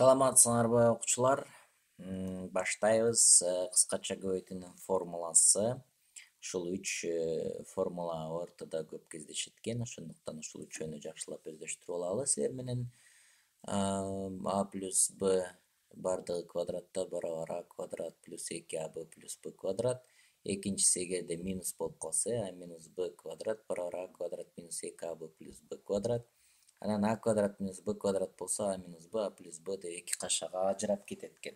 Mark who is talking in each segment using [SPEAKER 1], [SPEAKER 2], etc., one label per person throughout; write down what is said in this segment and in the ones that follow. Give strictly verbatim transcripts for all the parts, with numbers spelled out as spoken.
[SPEAKER 1] Саламатсыңарбы окуучулар? Баштайбыз. Кыскача көбөйтүүнүн формуласы. Ушул үч формула ортодо көп кездешет экен, ошондуктан ушул үчөөнү жакшылап өздөштүрүп алалы силер менен. А плюс б бардыгы квадратта барабар а квадрат плюс эки а б плюс б квадрат. Экинчиси эгерде минус болуп калса, а минус б квадрат барабар а квадрат минус эки а б плюс б квадрат. Анан а квадрат минус б квадрат болсо, а минус б, а плюс б деп эки кашага ажырап кетет экен.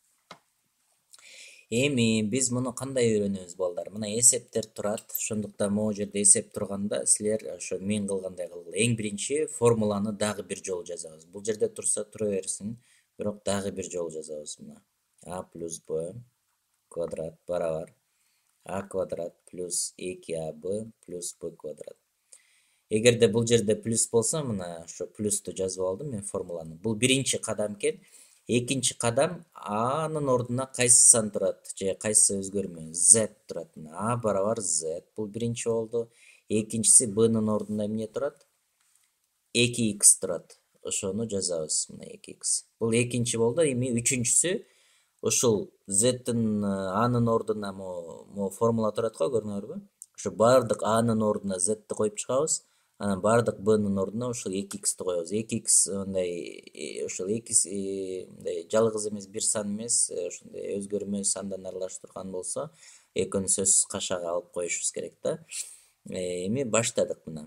[SPEAKER 1] Эми биз муну кандай үйрөнөбүз балдар? Мына эсептер турат. Ошондуктан могу жерде эсеп турганда силер ошо мен кылгандай кылгыла. Эң биринчи формуланы дагы бир жолу жазабыз. Бул жерде турса тура берсин, бирок дагы бир жолу жазабыз мына. А плюс б квадрат барабар а квадрат плюс эки а б плюс б квадрат. Эгерде бул жерде плюс болсо, мына ошо плюсту жазып алдым мен формуланы. Бул биринчи кадам экен. Экинчи кадам анын ордуна кайсы сан турат же кайсы өзгөрмө z турат. А барабар z бул биринчи болду. Экинчиси бнын ордуна эмне турат? эки икс турат. Ошону жазабыз мына эки икс. Бул экинчи болду. Эми үчүнчүсү ушул z'тин анын ордуна могу формула турат го, көрдүңөрбү? Ошо бардык анын ордуна z'ти коюп чыгабыз. Анан бардык бнын ордуна ушул эки иксти коебуз. эки икс мындай ушул эки мындай жалгыз эмес, бир сан эмес, ошондой өзгөрмө сандан аралаштырган болсо, экөөнү сөзсүз кашаага алып коюшубуз керек да. Эми баштадык мына.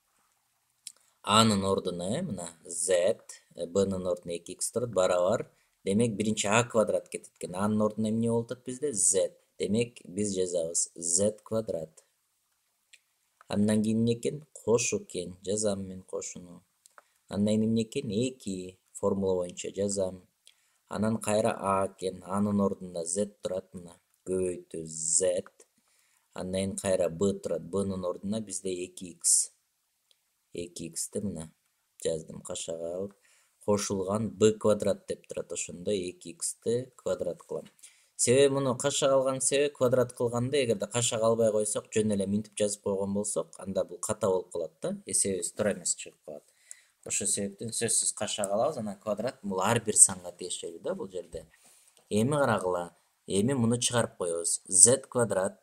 [SPEAKER 1] Анын ордуна мына z, бнын ордуна эки икс турат барабар. Демек биринчи а квадрат кетет экен. Анын ордуна эмне болуп атат бизде? Z. Демек биз жазабыз z квадрат. Андан кийин эмне экен? Кошу экен. Жазам мен кошуну. Андан кийин эмне экен? эки формула боюнча жазам. Анан кайра а экен. Анын ордуна z турат мына. Көбөйтүү z. Андан кийин кайра b турат. Б'нын ордуна бизде эки икс. эки иксти мына жаздым кашаага алып. Кошулган b квадрат деп турат. Ошондо эки иксти квадрат кылам. Себеби муну кашаага алган себеби квадрат кылганда, эгерде кашаага албай койсок, жөн эле минтип жазып койгон болсок, анда бул ката болуп калат да, эсебибиз туура эмес чыгып калат. Ошол себептен сөзсүз кашаага алабыз, анан квадрат бул ар бир санга тиешелүү да бул жерде. Эми карагыла. Эми муну чыгарып коебуз. Z квадрат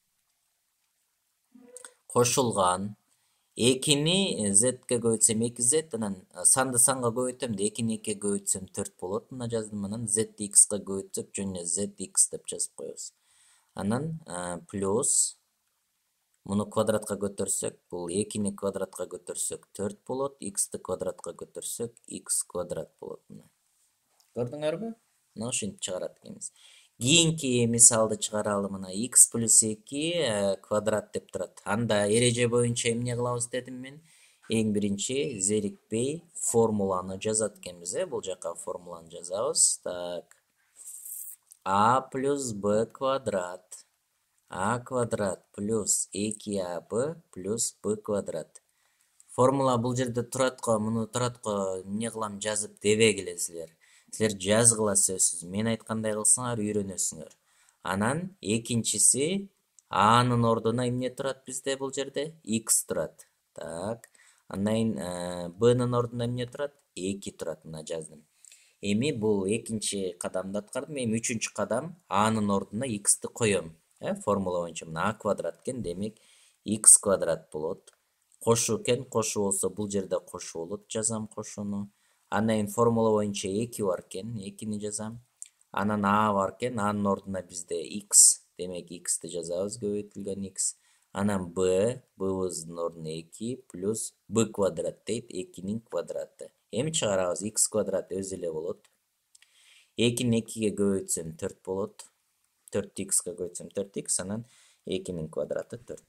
[SPEAKER 1] кошулган экини z'ке көбөйтсөм эки z, анан санды санга көбөйтөм да экини экиге көбөйтсөм төрт болот. Мына жаздым. Анан z'ти x'ке көбөйтсөк жөн эле zx деп жазып коебуз. Анан плюс муну квадратка көтөрсөк, бул экини квадратка көтөрсөк төрт болот, x'ти квадратка көтөрсөк x квадрат болот мына. Көрдүңөрбү? Мына ушинтип чыгарат экенбиз. Кийинки мисалды чыгаралы мына x плюс эки квадрат деп турат. Анда эреже боюнча эмне кылабыз дедим мен? Эң биринчи зерикпей формуланы жазат экенбиз, э, бул жака формуланы жазабыз. Так. А плюс б квадрат. А квадрат плюс эки а б плюс б квадрат. Формула бул жерде турат го, муну турат го, эмне кылам жазып дебегиле силер. Силер жазгыла сөзсүз. Мен айткандай кылсаңар үйрөнөсүңөр. Анан экинчиси анын ордуна эмне турат бизде бул жерде? X турат. Так. Андан кийин б'нын ордуна эмне турат? эки турат. Мына жаздым. Эми бул экинчи кадамды аткардым. Эми үчүнчү кадам анын ордуна x'ти коем. Э, формула боюнча мына а квадрат экен, демек x квадрат болот. Кошу экен, кошу болсо бул жерде кошу болот. Жазам кошуну. Андан кийин формула боюнча эки бар экен, экини жазам. Анан а бар экен, анын ордуна бизде x, демек x'ти жазабыз, көбөйтүлгөн x. Анан b, b'быздын ордуна эки плюс b квадрат дейт, экинин квадраты. Эми чыгарабыз, x квадрат өзү эле болот. экини экиге көбөйтсөм төрт болот. төрт x'ке көбөйтсөм төрт икс, анан экинин квадраты төрт.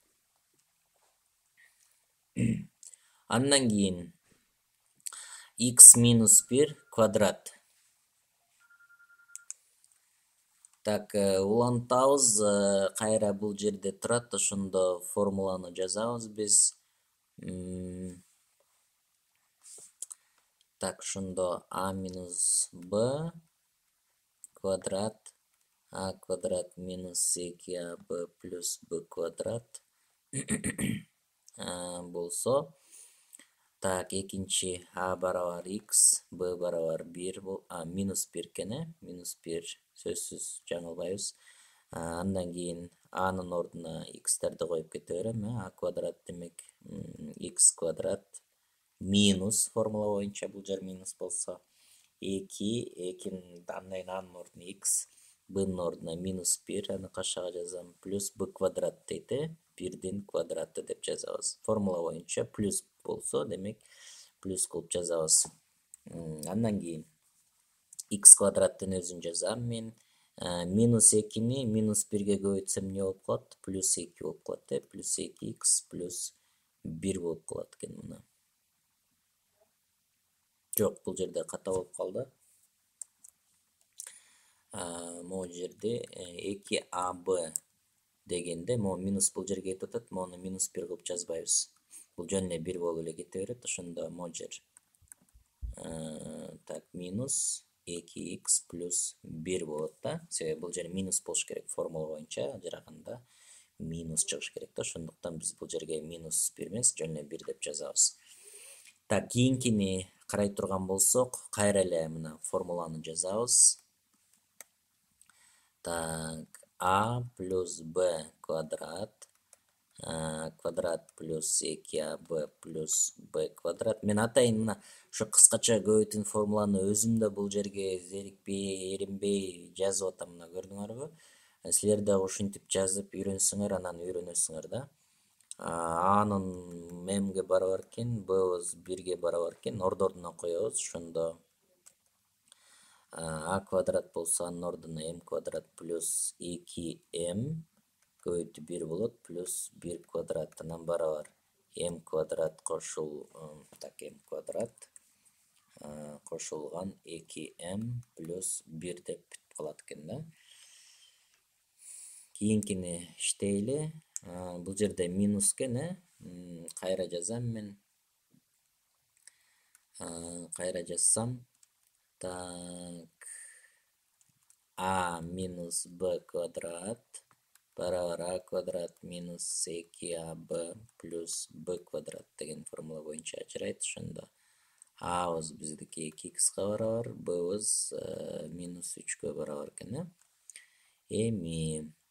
[SPEAKER 1] Андан кийин x минус бир квадрат. Так, улантабыз, кайра бул жерде турат, ошондо формуланы жазабыз биз. Так, ошондо а минус б квадрат, а квадрат минус эки а б плюс б квадрат болсо, Так, экинчи а барабар x, b барабар бир, а минус бир экен, э минус бир сөзсүз жаңылбайбыз. Андан кийин анын ордуна x'терди коюп кете берем, э а квадрат демек x квадрат минус формула боюнча бул жер минус болсо эки, экинин андан кийин анын ордуна x, b'нын ордуна минус бир, аны кашаага жазам, плюс b квадрат дейт, э бирдин квадраты деп жазабыз. Формула боюнча плюс болсо, демек плюс кылып жазабыз. Андан кийин x квадраттын өзүн жазам мен. Минус экини минус бирге көбөйтсөм эмне болуп калат? Плюс эки болуп калат, э плюс эки икс плюс бир болуп калат экен мына. Жок, бул жерде ката болуп калды. Могу жерде эки а бэ дегенде могу минус бул жерге кетип атат, могуну минус бир кылып жазбайбыз. Бул жөн эле бир болуп эле кете берет. Ошондо могу жер так минус эки икс плюс бир болот да. Себеби бул жер минус болуш керек, формула боюнча ажыраганда минус чыгыш керек да. Ошондуктан биз бул жерге минус бир эмес, жөн эле бир деп жазабыз. Так, кийинкини карай турган болсок, кайра эле мына формуланы жазабыз. Так, а плюс б квадрат, квадрат плюс эки а бэ плюс б квадрат. Мен атайын мына ушу кыскача көбөйтүүнү формуланы өзүм да бул жерге зерикпей, эринбей жазып атам, мына көрдүңөрбү? Силер дагы ушинтип жазып үйрөнсөңөр, анан үйрөнөсүңөр да. A'нын мемге барабар экен, B'быз бирге барабар экен, ордо-ордуна коебуз. Ошондо а квадрат болсо анын ордуна m квадрат плюс эки эм көбөйтүү бир болот, плюс бир квадрат анан барабар m квадрат кошул так m квадрат кошулган эки эм плюс бир деп бүтүп калат экен да. Кийинкини иштейли. Бул жерде минус экен, э кайра жазам мен. Кайра жазсам, так, а минус б квадрат барабар а квадрат минус эки а бэ плюс б квадрат деген формула боюнча ажырайт. Ошондо a'быз биздики эки икска барабар, b'быз минус үчкө барабар экен, э эми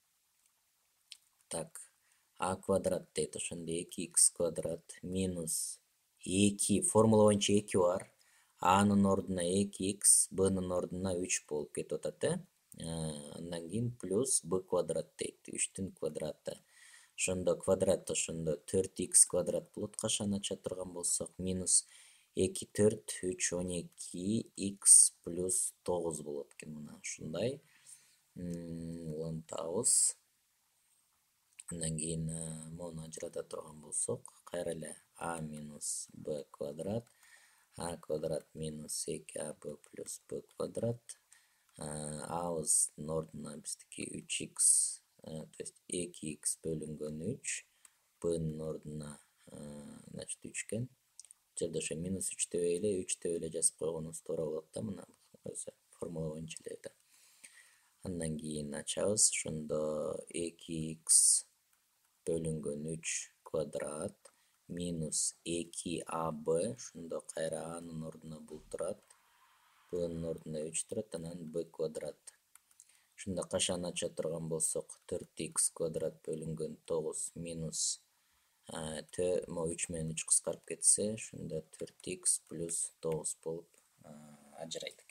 [SPEAKER 1] так, а квадрат дейт, ошондо эки икс квадрат минус эки, формула боюнча эки бар. A'нын ордуна эки икс, b'нын ордуна үч болуп кетип атат, э андан кийин плюс b квадрат дейт, үчтүн квадраты. Ошондо квадрат ошондо төрт икс квадрат болот, кашаны ача турган болсок, минус эки, төрт, үч, он эки икс плюс тогуз болот экен мына ушундай. Улантабыз. Андан кийин мону ажырата турган болсок, кайра эле а минус b квадрат, а квадрат минус эки а бэ плюс b квадрат. A'быздын ордуна биздики үч икс, то есть эки икс бөлүнгөн үч, b'нын ордуна значит үч экен. Бул жерде ошо минус үч дебей эле үч деп эле жазып койгонубуз туура болот да, мына өзү формула боюнча эле да. Андан кийин ачабыз, ошондо эки икс бөлүнгөн үч квадрат минус эки а бэ, ошондо кайра a'нын ордуна бул турат, b'нын ордуна үч турат, анан b квадрат. Ошондо кашаны ача турган болсок, төрт икс квадрат бөлүнгөн тогуз минус могу үч менен үч кыскарып кетсе, ошондо төрт икс плюс тогуз болуп ажырайт.